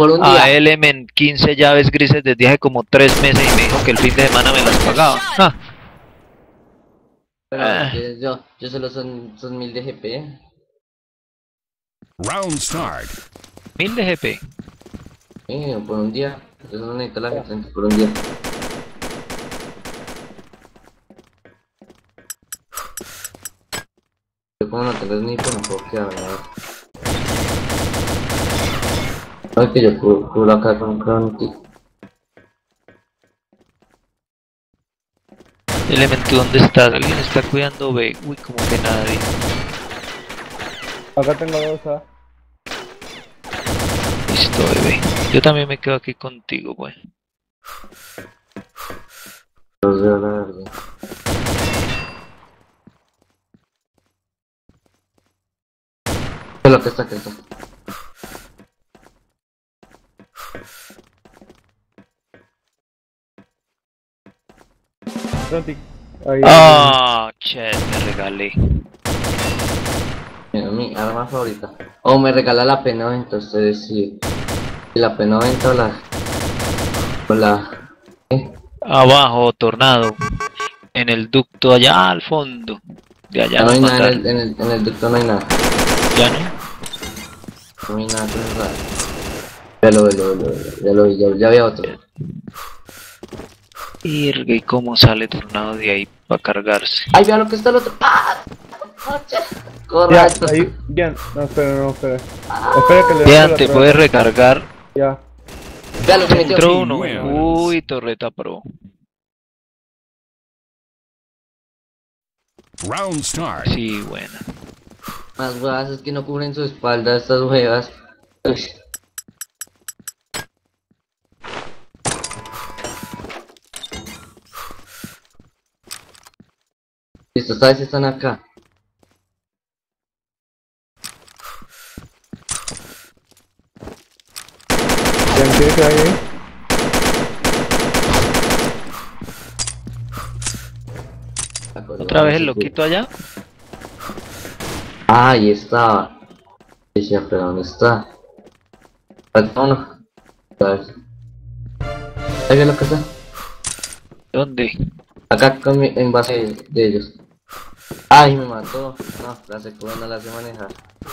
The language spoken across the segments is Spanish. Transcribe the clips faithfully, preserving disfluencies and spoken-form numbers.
por un a día. Element quince llaves grises desde hace como tres meses y me dijo que el fin de semana me las pagaba. Ah, Pero ah, yo, yo, yo solo son, son mil de G P. Round start. mil de G P. Eh, por un día. Yo solo necesito la G treinta por un día. Yo como no tengo ni por no puedo quedar, ¿verdad? No, es que yo cubro, cubro acá con un cronómetro. Element, ¿tú dónde estás? ¿Alguien está cuidando B? Uy, como que nadie. Acá tengo dos, ¿ah? Listo, bebé. Yo también me quedo aquí contigo, güey. Los veo, la verdad. ¿Qué es lo que está aquí? Frontic. Ahí. Ah, che, me regalé. Mira, mi arma favorita. O me regala la P noventa, ustedes sí. La P noventa o la... O la... ¿Qué? Abajo, tornado. En el ducto allá al fondo. De allá Ya no nos hay nada en mataron. el, en el, en el ducto, no hay nada. ¿Ya no? No hay nada que cerrar. Ya lo, ya lo, ya lo, ya lo vi, ya, ya había otro. Irga, ¿y cómo sale tornado de ahí para cargarse? ¡Ay, vea lo que está el otro! ¡Ah! ¡Noche! Ya, ¡Correcto! ahí, ya. No, espera, no, espera. Espera que le Vean, dé te la puedes torreta. recargar. Ya. Ya lo que metió. Entró uno. Wins. Uy, torreta pro. Round start. Sí, buena. Más huevas es que no cubren su espalda estas huevas. Uy. Listo, esta vez están acá. ¿Quién tiene que ahí? ¿Otra vez el loquito allá? Ah, ahí estaba. Decía, pero ¿dónde está? Falta uno. A ver. Ahí ve lo que está. ¿Dónde? Acá con mi, en base de, de ellos. Ay, me mató. No, la secuela no la sé manejar.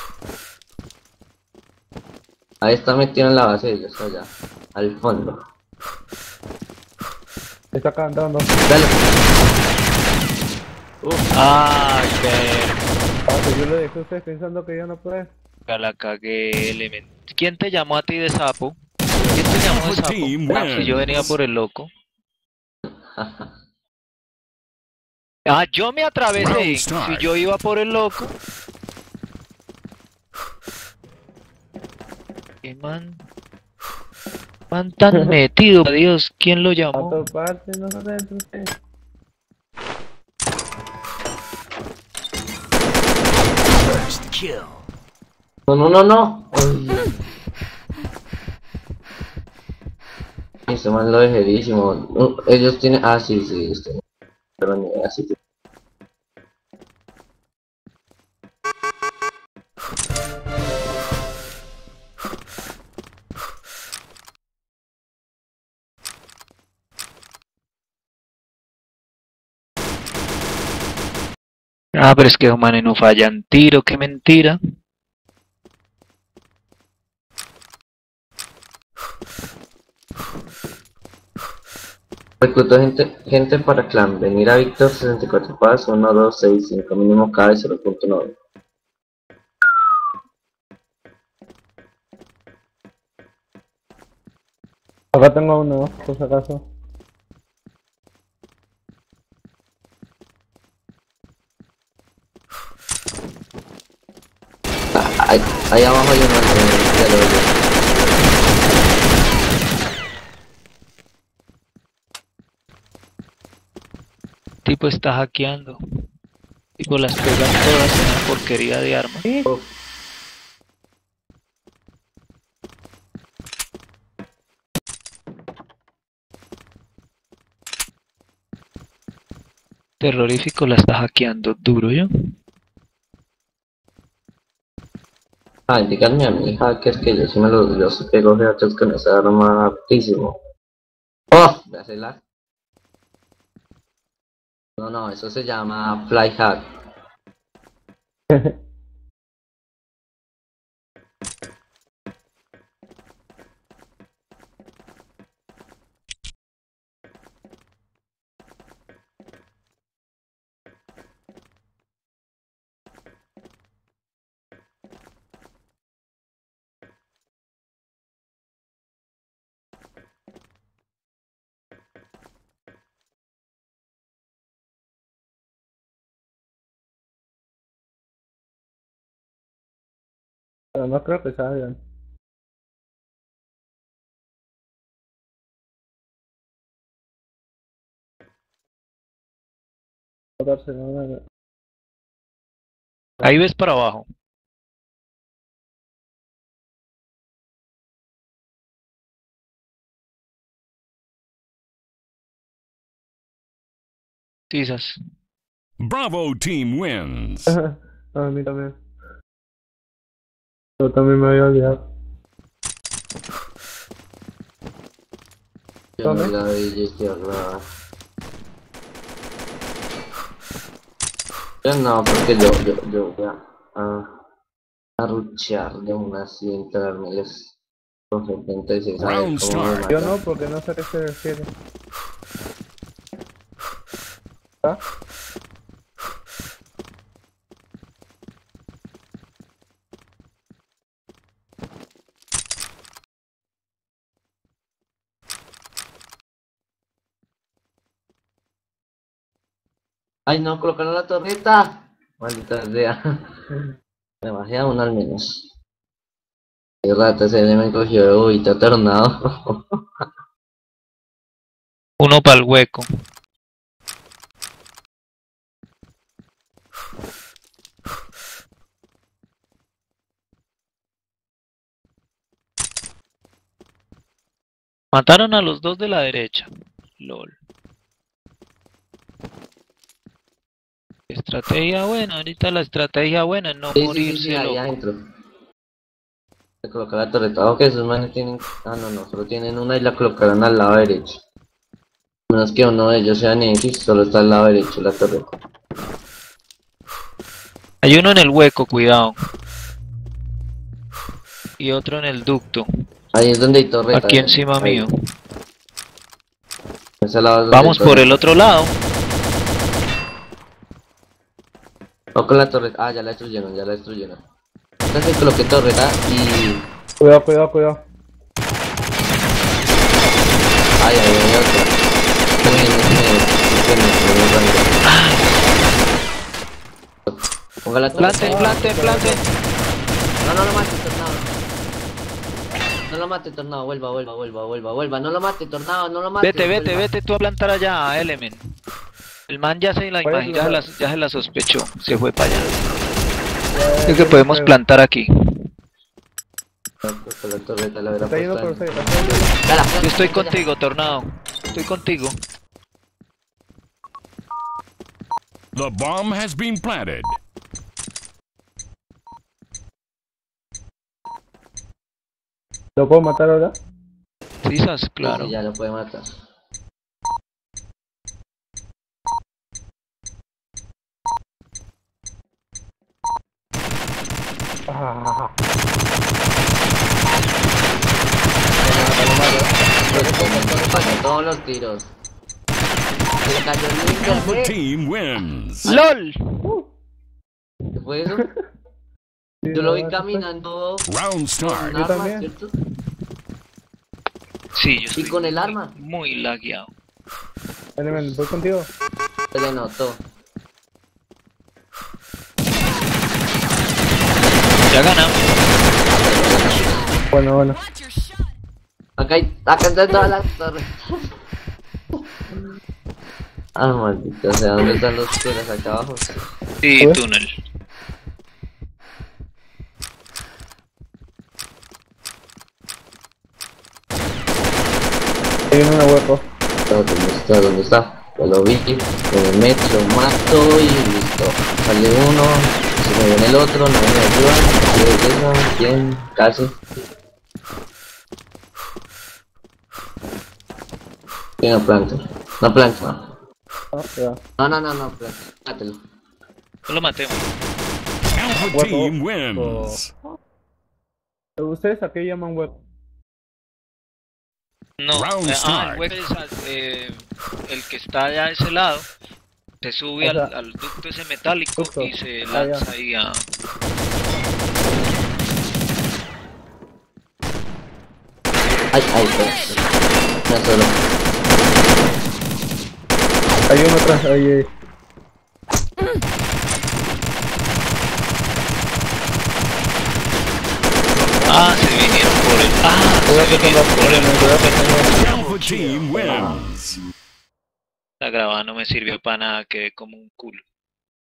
Ahí está metido en la base de ellos, allá. Al fondo. Está acá andando. Dale. Ah, que Ah, que yo le dejé a ustedes pensando que ya no puede. la cagué, Element. ¿Quién te llamó a ti de sapo? ¿Quién te llamó de sapo? Team Ah, si yo wins. venía por el loco. Ah, yo me atravesé. Round start. Si yo iba por el loco. Qué man. Man tan metido. Dios, ¿quién lo A llamó? todas partes, no se adentro usted. First kill. No, no, no, no. Uy. Este man lo ligerísimo. No, ellos tienen. Ah, sí, sí, este. Pero ni así que. Ah, pero es que los manes no fallan tiro, qué mentira. Recluto gente, gente para clan. Venir a Víctor sesenta y cuatro Paz uno dos seis cinco mínimo cada cero punto nueve. Acá tengo uno, por si acaso. Ah, ahí, ahí abajo hay uno. eh, ya lo veo. Tipo está hackeando. Tipo las pegan todas en una porquería de arma. Uf. Terrorífico la está hackeando duro yo. Ah, díganme a mi hacker que yo sí me lo, yo sí pego headshots con esa arma altísimo. ¡Oh! ¿Me hace lag? No, no, eso se llama fly hack. Pero no creo que salgan. Barcelona. Ahí ves para abajo. Quizás. Bravo team wins. A mí también. Yo también me había olvidado. Yo no ¿Dónde? la vi, izquierda. Yo no, porque yo, yo, yo voy a, a, a ruchear de una así, entrármeles con setenta y seis a ver Round cómo me start. Yo matan. no, porque no sé a qué se refiere. ¿Ah? ¡Ay, no! ¡Colocaron la torreta! Maldita sea. Me bajé a una al menos. Qué rata, ese me cogió de bobita tornado. Uno para el hueco. Mataron a los dos de la derecha. LOL. Estrategia buena. Ahorita la estrategia buena es no Sí, sí, sí, morirse, sí, ahí loco. adentro. Se coloca la torreta. Ok, esos manes tienen... Ah, no, no, solo tienen una y la colocarán al lado derecho. A menos que uno de ellos sea Nemesis, solo está al lado derecho la torreta. Hay uno en el hueco, cuidado. Y otro en el ducto. Ahí es donde hay torreta. Aquí eh. encima Ahí. mío. Ese lado es donde Vamos hay por el torreta. otro lado. No con la torreta. Ah, ya la destruyeron, ya la destruyeron. Entonces coloqué torreta y... Cuidado, cuidado, cuidado. Ay, ay, ay, otra. También me... Ponga la torreta. Plante, plante, plante. No, no lo mate, tornado. No lo mate, tornado. Vuelva, vuelva, vuelva, vuelva, vuelva. No lo mate, tornado, no lo mate. Vete, vete, vuelva. vete tú a plantar allá a Element. El man ya se la Voy a imagina, ya se la, plantar. ya se la sospechó. Se fue para allá. Eh, Creo que podemos eh, plantar aquí. Con la torreta la verá Está yendo por puesta seis, en- está yendo. Ya la planta, Yo estoy ya. contigo, Tornado. Estoy contigo. The bomb has been planted. ¿Lo puedo matar ahora? Quizás, claro. Sí, ya lo puede matar. Ah, Falló todos los tiros. Se le cayó el Alpha internet. team wins. ¡LOL! ¿Qué fue eso? sí, Yo lo vi no, caminando Round con start. un Yo arma, también. ¿cierto? Sí, yo estoy Y con el arma. muy lagueado. Element, voy contigo. Se le notó. Ya ganamos. Bueno, bueno. Acá hay, acá están todas las torres. Ah, maldita sea, ¿dónde están los tiros? Acá abajo. Sí, ¿Eh? túnel. Hay uno en el hueco. ¿Dónde está? ¿Dónde está? Ya lo vi. Me meto, lo mato y listo. Sale uno, se me viene el otro, no me ayudan. Bien, casi. Sí, no planta. No planta, no. Ah, ya. No, no, no, no, planta. Mátelo. No lo matemos. Alpha Huevo. Team wins. ¿Ustedes a qué llaman web? No, Round eh, ah, start. el web es al- eh, el que está allá de ese lado. Se sube O sea, al, al ducto ese metálico ducto. y se Ah, ya. lanza ahí a... Ay, ay, pues. No solo. Hay uno atrás, ahí, ahí. Ah, se vinieron por el... Ah, Cuidado se que son vinieron por el... los cuidado que son los- Alpha Team wins. La grabada no me sirvió para nada, quedé como un culo.